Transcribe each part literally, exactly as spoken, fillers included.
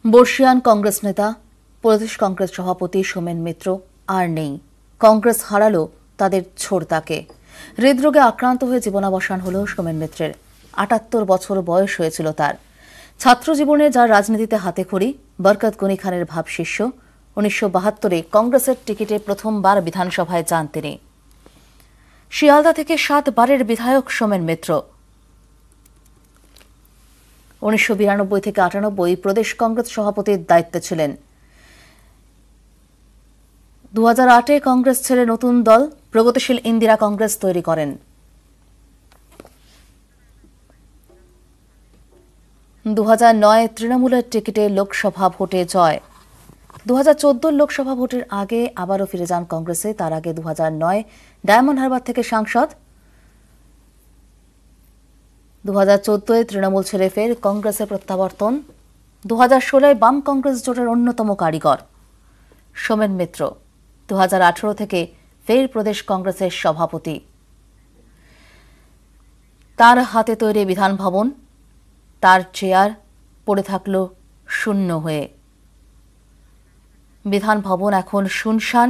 বর্ষিয়ান কংগ্রেস নেতা প্রদেশ কংগ্রেস সভাপতি সোমেন মিত্র আর নেই। কংগ্রেস হারালো তাদের ছোড়দাকে। হৃদরোগে আক্রান্ত হয়ে জীবনাবসান হল সোমেন মিত্রের। আটাত্তর বছর বয়স হয়েছিল তার। ছাত্র জীবনে যার রাজনীতিতে হাতেখড়ি, বরকত গনি খানের ভাব শিষ্য। উনিশশো বাহাত্তরে কংগ্রেসের টিকিটে প্রথমবার বিধানসভায় যান তিনি। শিয়ালদা থেকে সাতবারের বিধায়ক সোমেন মিত্র। উনিশশো বিরানব্বই থেকে আটানব্বই প্রদেশ কংগ্রেস সভাপতির দায়িত্বে ছিলেন। দু হাজার আটে কংগ্রেস ছেড়ে নতুন দল প্রগতিশীল ইন্দিরা কংগ্রেস তৈরি করেন। দু হাজার নয় তৃণমূলের টিকিটে লোকসভা ভোটে জয়। দু হাজার চোদ্দ লোকসভা ভোটের আগে আবারও ফিরে যান কংগ্রেসে। তার আগে দু হাজার নয় ডায়মন্ড হারবার থেকে সাংসদ। দু হাজার চোদ্দয় তৃণমূল ছেড়ে ফের কংগ্রেসে প্রত্যাবর্তন। দু হাজার ষোলোয় বাম কংগ্রেস জোটের অন্যতম কারিগর সোমেন মিত্র। দু হাজার আঠারো থেকে ফের প্রদেশ কংগ্রেসের সভাপতি। তার হাতে তৈরি বিধান ভবন, তার চেয়ার পড়ে থাকল শূন্য হয়ে। বিধান ভবন এখন শুনশান।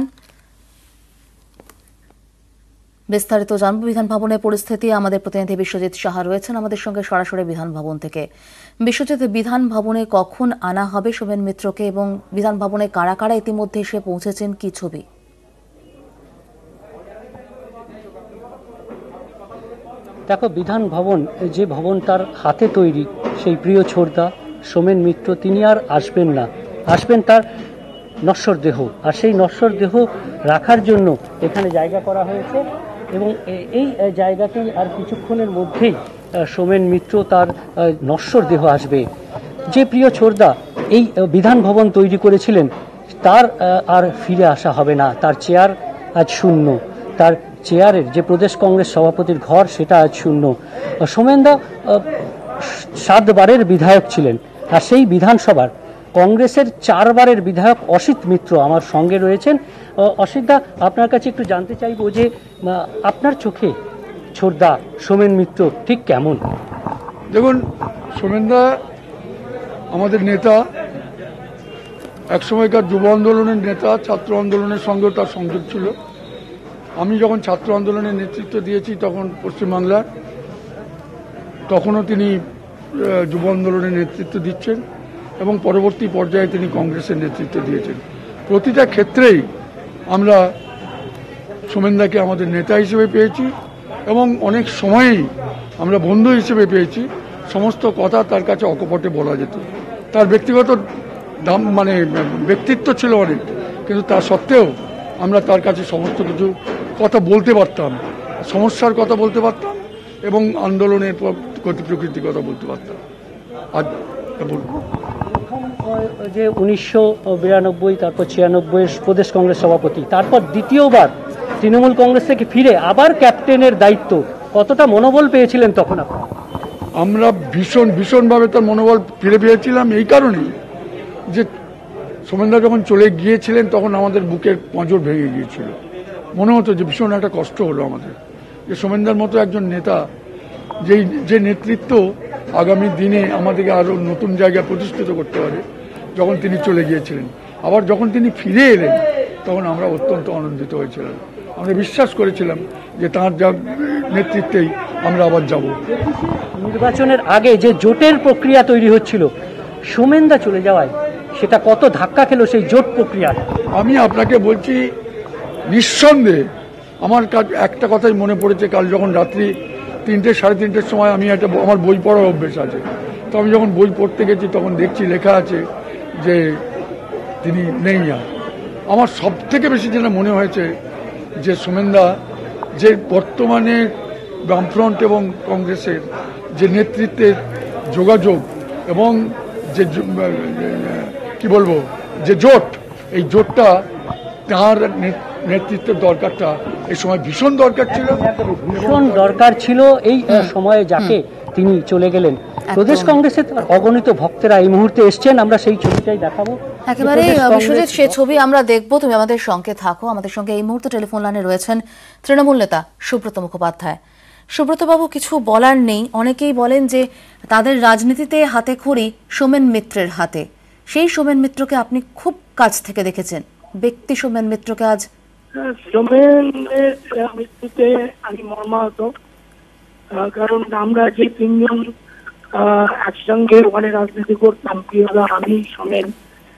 বিস্তারিত জানব বিধান ভবনের পরিস্থিতি। আমাদের প্রতিনিধি বিশ্বজিৎ সাহা রয়েছেন আমাদের সঙ্গে সরাসরি বিধান ভবন থেকে। বিশ্বজিৎ, বিধান ভবনে কখন আনা হবে সোমেন মিত্রকে এবং বিধান ভবনে কারা কারা ইতিমধ্যে এসে পৌঁছেছেন, কি ছবি? দেখো, বিধান ভবন যে ভবন তার হাতে তৈরি, সেই প্রিয় ছোড়দা সোমেন মিত্র তিনি আর আসবেন না। আসবেন তার নশ্বর দেহ, আর সেই নশ্বর দেহ রাখার জন্য এখানে জায়গা করা হয়েছে এবং এই জায়গাতেই আর কিছুক্ষণের মধ্যেই সোমেন মিত্র তার নশ্বর দেহ আসবে। যে প্রিয় ছোড়দা এই বিধান ভবন তৈরি করেছিলেন, তার আর ফিরে আসা হবে না। তার চেয়ার আজ শূন্য। তার চেয়ারের যে প্রদেশ কংগ্রেস সভাপতির ঘর, সেটা আজ শূন্য। সোমেনদা সাতবারের বিধায়ক ছিলেন, আর সেই বিধানসভার কংগ্রেসের চারবারের বিধায়ক অসিত মিত্র আমার সঙ্গে রয়েছেন। অসিতদা, আপনার কাছে একটু জানতে চাইব যে আপনার চোখে ছোড়দা সোমেন মিত্র ঠিক কেমন? দেখুন, সোমেনদা আমাদের নেতা, একসময়কার যুব আন্দোলনের নেতা। ছাত্র আন্দোলনের সঙ্গেও তার সংযোগ ছিল। আমি যখন ছাত্র আন্দোলনের নেতৃত্ব দিয়েছি তখন পশ্চিমবাংলার, তখনও তিনি যুব আন্দোলনের নেতৃত্ব দিচ্ছেন এবং পরবর্তী পর্যায়ে তিনি কংগ্রেসের নেতৃত্ব দিয়েছেন। প্রতিটা ক্ষেত্রেই আমরা সোমেনদাকে আমাদের নেতা হিসেবে পেয়েছি এবং অনেক সময়েই আমরা বন্ধু হিসেবে পেয়েছি। সমস্ত কথা তার কাছে অকপটে বলা যেত। তার ব্যক্তিগত দাম মানে ব্যক্তিত্ব ছিল অনেক, কিন্তু তা সত্ত্বেও আমরা তার কাছে সমস্ত কিছু কথা বলতে পারতাম, সমস্যার কথা বলতে পারতাম এবং আন্দোলনের গতি প্রকৃতির কথা বলতে পারতাম। আজ যে উনিশশো বিরানব্বই তারপর ছিয়ানব্বই প্রদেশ কংগ্রেস সভাপতি, তারপর দ্বিতীয়বার তৃণমূল কংগ্রেস থেকে ফিরে আবার ক্যাপ্টেনের দায়িত্ব, কতটা মনোবল পেয়েছিলেন তখন আপনি? আমরা ভীষণ ভীষণভাবে তার মনোবল ফিরে পেয়েছিলাম এই কারণেই যে সোমেনদা যখন চলে গিয়েছিলেন তখন আমাদের বুকের পাঁজর ভেঙে গিয়েছিল। মনে হতো যে ভীষণ একটা কষ্ট হলো আমাদের, যে সোমেনদার মতো একজন নেতা, যেই যে নেতৃত্ব আগামী দিনে আমাদেরকে আরও নতুন জায়গায় প্রতিষ্ঠিত করতে পারে, যখন তিনি চলে গিয়েছিলেন। আবার যখন তিনি ফিরে এলেন তখন আমরা অত্যন্ত আনন্দিত হয়েছিলাম। আমরা বিশ্বাস করেছিলাম যে তাঁর যা নেতৃত্বেই আমরা আবার যাব। নির্বাচনের আগে যে জোটের প্রক্রিয়া তৈরি হচ্ছিল, সোমেনদা চলে যাওয়ায় সেটা কত ধাক্কা খেলো সেই জোট প্রক্রিয়া? আমি আপনাকে বলছি, নিঃসন্দেহে আমার কাছে একটা কথাই মনে পড়েছে। কাল যখন রাত্রি তিনটে সাড়ে তিনটের সময় আমি একটা আমার বই পড়ার অভ্যেস আছে, তো আমি যখন বই পড়তে গেছি তখন দেখছি লেখা আছে যে তিনি নেই। আর আমার সব থেকে বেশি যেটা মনে হয়েছে যে সোমেনদা যে বর্তমানে বামফ্রন্ট এবং কংগ্রেসের যে নেতৃত্বের যোগাযোগ এবং যে কি বলবো যে জোট, এই জোটটা তার নেতৃত্বের দরকারটা এই সময় ভীষণ দরকার ছিল, ভীষণ দরকার ছিল এই সময়ে যাকে তিনি চলে গেলেন। প্রদেশ কংগ্রেসের অগণিত ভক্তেরা এই মুহূর্তে এসছেন, আমরা সেই ছবিটাই দেখাবো একেবারে। বিশ্বজিৎ, সেই ছবি আমরা দেখবো, তুমি আমাদের সঙ্গে থাকো। আমাদের সঙ্গে এই মুহূর্তে টেলিফোন লাইনে রয়েছেন তৃণমূল নেতা সুব্রত মুখোপাধ্যায়। সুব্রতবাবু, কিছু বলার নেই। অনেকেই বলেন যে তাদের রাজনীতিতে হাতে খড়ি সোমেন মিত্রের হাতে, সেই সোমেন মিত্রকে আপনি খুব কাছ থেকে দেখেছেন, ব্যক্তি সোমেন মিত্রকে আজ সোমেনের মৃত্যুতে আমি মর্মাহত, কারণ আমরা যে তিনজন একসঙ্গে ওখানে রাজনীতি করতাম, প্রিয়দা, আমি, সোমেন,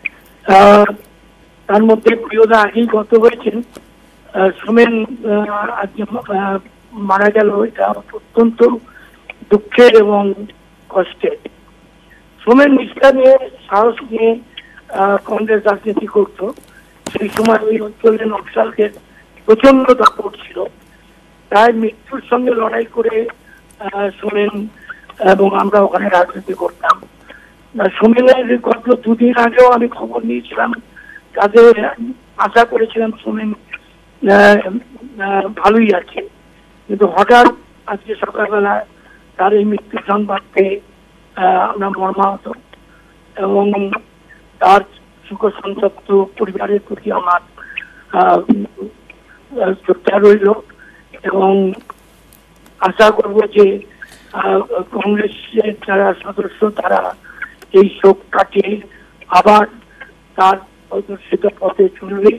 তার মধ্যে প্রিয়দা আগেই গত হয়েছেন। সোমেন আজকে মারা গেল, এটা অত্যন্ত দুঃখের এবং কষ্টের। সোমেন নিষ্ঠা নিয়ে, সাহস নিয়ে কংগ্রেস রাজনীতি করত। সেই সময় ওই অঞ্চলে নকশালদের প্রচন্ড দাপট ছিল, তাই মৃত্যুর সঙ্গে লড়াই করে সোমেন এবং আমরা ওখানে রাজনীতি করতাম। সোমেনের গত দুদিন আগেও আমি খবর নিয়েছিলাম, কাজে আশা করেছিলাম সোমেন ভালোই আছে, কিন্তু হঠাৎ আজকে সকালবেলা তার এই মৃত্যুর সংবাদ পেয়ে আমরা মর্মাহত, এবং তার সুখ সন্তপ্ত পরিবারের প্রতি আমার শ্রদ্ধা রইল, এবং আশা করব যে কংগ্রেসের যারা সদস্য তারা এই শোক কাটিয়ে আবার তার প্রদর্শিত পথে চলবে।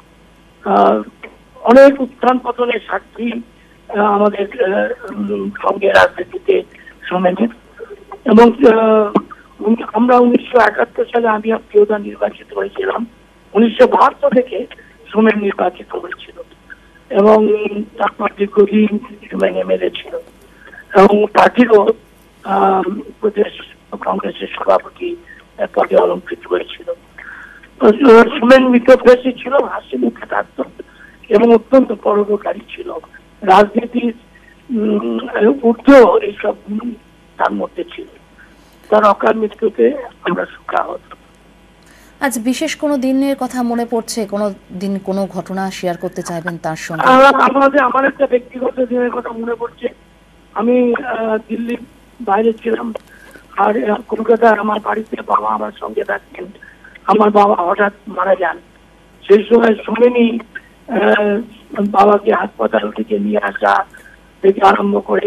অনেক উত্থান পতনের সাক্ষী আমাদের সঙ্গে রাজনীতিতে সোমেনের, এবং আমরা উনিশশো একাত্তর সালে আমি আর প্রিয়দা নির্বাচিত হয়েছিলাম, উনিশশো বাহাত্তর থেকে সোমেন নির্বাচিত হয়েছিল, এবং তারপর দীর্ঘদিন সোমেন এমএলএ ছিল, এবং পার্টিরও প্রদেশ কংগ্রেসের সভাপতি পদে অলঙ্কৃত হয়েছিল। সোমেন মিত্রপ্রেসী ছিল, হাসি মুখে থাকত এবং অত্যন্ত পরোপকারী ছিল। রাজনীতির ঊর্ধ্ব এইসব তার মধ্যে ছিল। তার অকাল মৃত্যুতে আমরা শোকাহত। আজ বিশেষ কোনো দিনের কথা মনে পড়ছে, কোনো দিন কোনো ঘটনা শেয়ার করতে চাইবেন তার সঙ্গে? আমাদের আমার একটা ব্যক্তিগত দিনের কথা মনে পড়ছে। আমি দিল্লির বাইরে ছিলাম, আর কলকাতায় আমার বাড়িতে বাবা আমার সঙ্গে থাকতেন। আমার বাবা হঠাৎ মারা যান। সেই সময় সোমেনই বাবাকে হাসপাতাল থেকে নিয়ে আসা থেকে আরম্ভ করে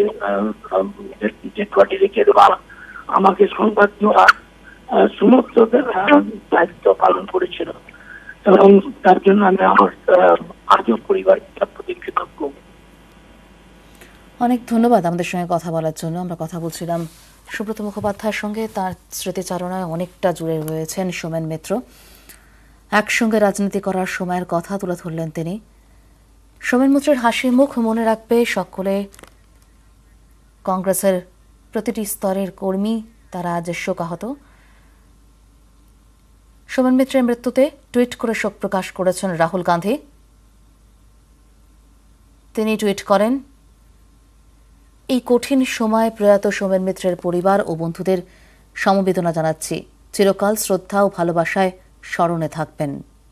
রেখে দেওয়া, আমাকে সংবাদ দেওয়া, সমস্ত দায়িত্ব পালন করেছিল, এবং তার জন্য আমি আমার আজও পরিবারের প্রতি কৃতজ্ঞ। অনেক ধন্যবাদ আমাদের সঙ্গে কথা বলার জন্য। আমরা কথা বলছিলাম সুব্রত মুখোপাধ্যায়ের সঙ্গে। তার স্মৃতিচারণায় অনেকটা জুড়ে রয়েছেন সোমেন মিত্র। একসঙ্গে রাজনীতি করার সময়ের কথা তুলে ধরলেন তিনি। সোমেন মিত্রের হাসি মুখ মনে রাখবে সকলে, কংগ্রেসের প্রতিটি স্তরের কর্মী, তারা আজ শোকাহত। সোমেন মিত্রের মৃত্যুতে টুইট করে শোক প্রকাশ করেছেন রাহুল গান্ধী। তিনি টুইট করেন, এই কঠিন সময় প্রয়াত সোমেন মিত্রের পরিবার ও বন্ধুদের সমবেদনা জানাচ্ছি। চিরকাল শ্রদ্ধা ও ভালোবাসায় স্মরণে থাকবেন।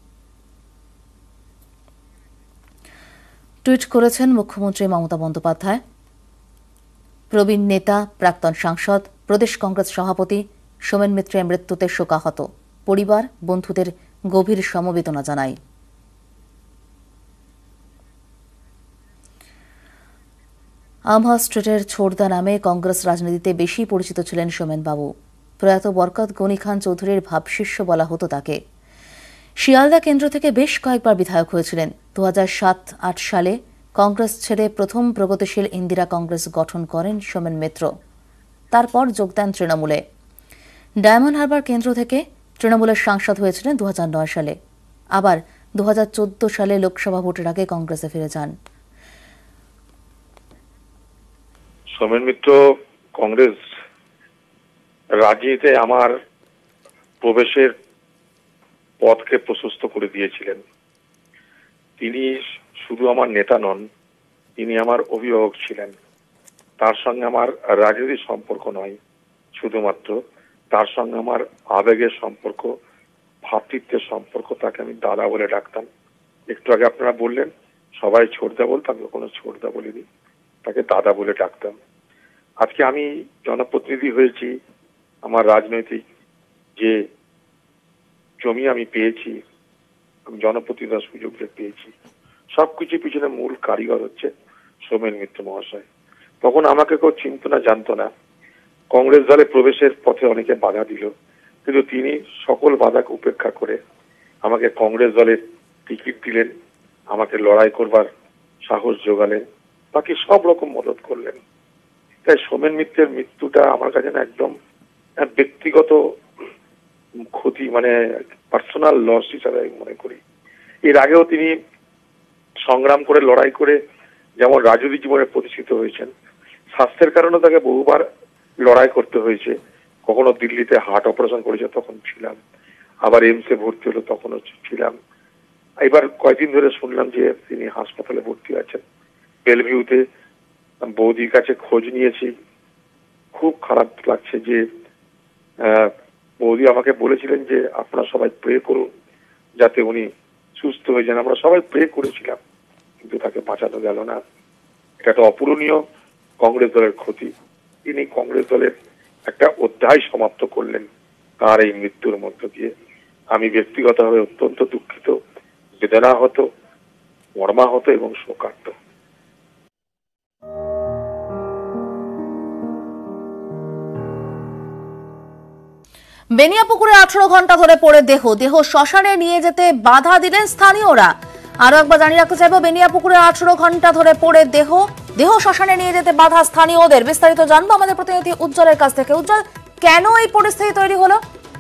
টুইট করেছেন মুখ্যমন্ত্রী মমতা বন্দ্যোপাধ্যায়। প্রবীণ নেতা, প্রাক্তন সাংসদ, প্রদেশ কংগ্রেস সভাপতি সোমেন মিত্রের মৃত্যুতে শোকাহত। পরিবার, বন্ধুদের গভীর সমবেদনা জানাই। আমহা স্ট্রিটের ছোড়দা নামে কংগ্রেস রাজনীতিতে বেশি পরিচিত ছিলেন সোমেন বাবু। প্রয়াত বরকত গনি খান চৌধুরীর ভাবশিষ্য বলা হতো তাকে। শিয়ালদা কেন্দ্র থেকে বেশ কয়েকবার বিধায়ক হয়েছিলেন। দু হাজার সাত আট সালে কংগ্রেস ছেড়ে প্রথম প্রগতিশীল ইন্দিরা কংগ্রেস গঠন করেন সোমেন মিত্র। তারপর যোগদান তৃণমূলে। ডায়মন্ড হারবার কেন্দ্র থেকে তৃণমূলের সাংসদ হয়েছিলেন দু হাজার নয় সালে। আবার দু হাজার চোদ্দ সালে লোকসভা ভোটের আগে কংগ্রেসে ফিরে যান। সোমেন মিত্র কংগ্রেস রাজনীতিতে আমার প্রবেশের পথকে প্রশস্ত করে দিয়েছিলেন। তিনি শুধু আমার নেতা নন, তিনি আমার অভিভাবক ছিলেন। তার সঙ্গে আমার রাজনীতির সম্পর্ক নয় শুধুমাত্র, তার সঙ্গে আমার আবেগের সম্পর্ক, ভ্রাতৃত্বের সম্পর্ক। তাকে আমি দাদা বলে ডাকতাম। একটু আগে আপনারা বললেন সবাই ছোটদা বলতাম, কোনো ছোটদা বলিনি, তাকে দাদা বলে ডাকতাম। আজকে আমি জনপ্রতিনিধি হয়েছি, আমার রাজনৈতিক যে জমি আমি পেয়েছি, আমি জনপ্রতিনিধির সুযোগ পেয়েছি, সবকিছু পিছনে মূল কারিগর হচ্ছে সোমেন মিত্র মহাশয়। তখন আমাকে কেউ চিনত না, জানতো না। কংগ্রেস দলে প্রবেশের পথে অনেকে বাধা দিল, কিন্তু তিনি সকল বাধাকে উপেক্ষা করে আমাকে কংগ্রেস দলের টিকিট দিলেন, আমাকে লড়াই করবার সাহস যোগালেন, বাকি সব রকম মদত করলেন। তাই সোমেন মিত্রের মৃত্যুটা আমার কাছে না একদম ব্যক্তিগত ক্ষতি, মানে পার্সোনাল লস হিসাবে আমি মনে করি। এর আগেও তিনি সংগ্রাম করে লড়াই করে যেমন রাজনৈতিক জীবনে প্রতিষ্ঠিত হয়েছেন, স্বাস্থ্যের কারণে তাকে বহুবার লড়াই করতে হয়েছে। কখনো দিল্লিতে হার্ট অপারেশন করেছে, তখন ছিলাম, আবার এইমসে ভর্তি হলো, তখনও ছিলাম। এবার কয়েকদিন ধরে শুনলাম যে তিনি হাসপাতালে ভর্তি আছেন বেলভিউতে। বৌদির কাছে খোঁজ নিয়েছি, খুব খারাপ লাগছে যে বৌদি আমাকে বলেছিলেন যে আপনারা সবাই প্রে করুন যাতে উনি সুস্থ হয়ে যান। আমরা সবাই প্রে করেছিলাম, কিন্তু তাকে বাঁচানো গেল না। এটা একটা অপূরণীয় কংগ্রেস দলের ক্ষতি। তিনি কংগ্রেস দলের একটা অধ্যায় সমাপ্ত করলেন তার এই মৃত্যুর মধ্য দিয়ে। আমি ব্যক্তিগতভাবে অত্যন্ত দুঃখিত, বেদনাহত, মর্মাহত এবং শোকার্ত। বেনিয়াপুকুরে আঠারো ঘন্টা ধরে পড়ে দেহ দেহ শ্মশানে নিয়ে যেতে বাধা দিলেন স্থানীয়রা। আরো একবার জানিয়ে রাখতে চাইবো, বেনিয়াপুকুরে আঠারো ঘন্টা ধরে পড়ে দেহ দেহ শ্মশানে নিয়ে যেতে বাধা স্থানীয়দের। বিস্তারিত জানবো আমাদের প্রতিনিধি উজ্জ্বলের কাছ থেকে। উজ্জ্বল, কেন এই পরিস্থিতি তৈরি হলো?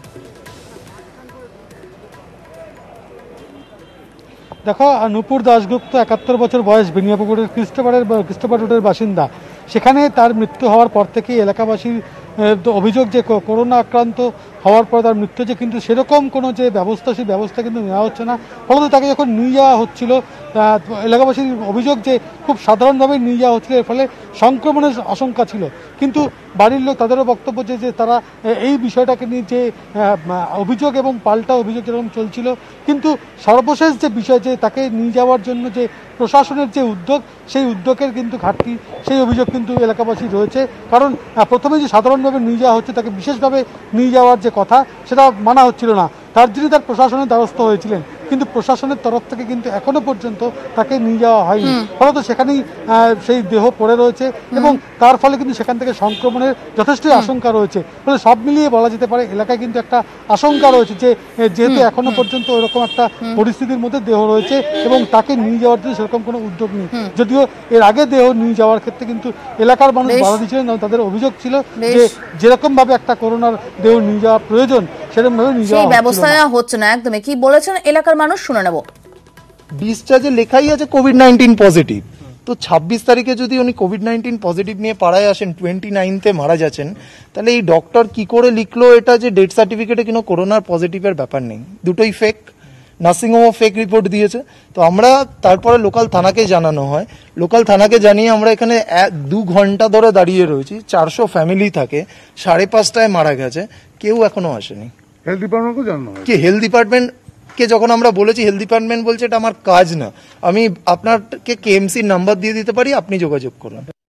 দেখো, নূপুর দাশগুপ্ত একাত্তর বছর বয়স, বেনিয়াপুকুরের খ্রিস্টপাড়ের খ্রিস্টপাড় রোডের বাসিন্দা। সেখানে তার মৃত্যু হওয়ার পর থেকেই এলাকাবাসীর অভিযোগ যে করোনা আক্রান্ত হওয়ার পর তার মৃত্যু, যে কিন্তু সেরকম কোনো যে ব্যবস্থা, সেই ব্যবস্থা কিন্তু নেওয়া হচ্ছে না। ফলত তাকে যখন নিয়ে যাওয়া হচ্ছিল, এলাকাবাসীর অভিযোগ যে খুব সাধারণভাবে নিয়ে যাওয়া হচ্ছিল, এর ফলে সংক্রমণের আশঙ্কা ছিল। কিন্তু বাড়ির লোক, তাদেরও বক্তব্য যে যে তারা এই বিষয়টাকে নিয়ে যে অভিযোগ এবং পাল্টা অভিযোগ যেরকম চলছিল, কিন্তু সর্বশেষ যে বিষয় যে তাকে নিয়ে যাওয়ার জন্য যে প্রশাসনের যে উদ্যোগ, সেই উদ্যোগের কিন্তু ঘাটতি, সেই অভিযোগ কিন্তু এলাকাবাসী রয়েছে। কারণ প্রথমে যে সাধারণভাবে নিয়ে যাওয়া হচ্ছে, তাকে বিশেষভাবে নিয়ে যাওয়ার যে কথা, সেটা মানা হচ্ছিল না। তার জন্য তার প্রশাসনের দ্বারস্থ হয়েছিলেন, কিন্তু প্রশাসনের তরফ থেকে কিন্তু এখনো পর্যন্ত তাকে নিয়ে যাওয়া হয়নি। ফলত সেখানেই সেই দেহ পড়ে রয়েছে এবং তার ফলে কিন্তু সেখান থেকে সংক্রমণের যথেষ্টই আশঙ্কা রয়েছে। ফলে সব মিলিয়ে বলা যেতে পারে এলাকায় কিন্তু একটা আশঙ্কা রয়েছে যে যেহেতু এখনো পর্যন্ত ওরকম একটা পরিস্থিতির মধ্যে দেহ রয়েছে এবং তাকে নিয়ে যাওয়ার জন্য সেরকম কোনো উদ্যোগ নেই। যদিও এর আগে দেহ নিয়ে যাওয়ার ক্ষেত্রে কিন্তু এলাকার মানুষ বাধা দিচ্ছিলেন, তাদের অভিযোগ ছিল যে যেরকম ভাবে একটা করোনার দেহ নিয়ে যাওয়া প্রয়োজন, সেরকম ভাবে নিয়ে যাওয়া ব্যবস্থা হচ্ছে না। একদমই কি বলেছেন এলাকার মানুষ, শুনে নেব। ডিসচার্জে লেখাই আছে কোভিড নাইন্টিন পজিটিভ। তো ছাব্বিশ তারিখে যদি উনি কোভিড নাইন্টিন পজিটিভ নিয়ে পাড়ায় আসেন, টোয়েন্টি নাইনথে মারা যাচ্ছেন, তাহলে এই ডক্টর কি করে লিখলো এটা যে ডেথ সার্টিফিকেটে কোনো করোনার পজিটিভের ব্যাপার নেই? দুটোই ফেক। নার্সিংহোমও ফেক রিপোর্ট দিয়েছে। তো আমরা তারপরে লোকাল থানাকে জানানো হয়, লোকাল থানাকে জানিয়ে আমরা এখানে দু ঘন্টা ধরে দাঁড়িয়ে রয়েছি। চারশো ফ্যামিলি থাকে, সাড়ে পাঁচটায় মারা গেছে, কেউ এখনো আসেনি। হেলথ ডিপার্টমেন্টকে জানানো হয় কি হেলথ ডিপার্টমেন্ট কে যখন আমরা বলেছি, হেলথ ডিপার্টমেন্ট বলছে এটা আমার কাজ না, আমি আপনাকে কেএমসির নাম্বার দিয়ে দিতে পারি, আপনি যোগাযোগ করুন।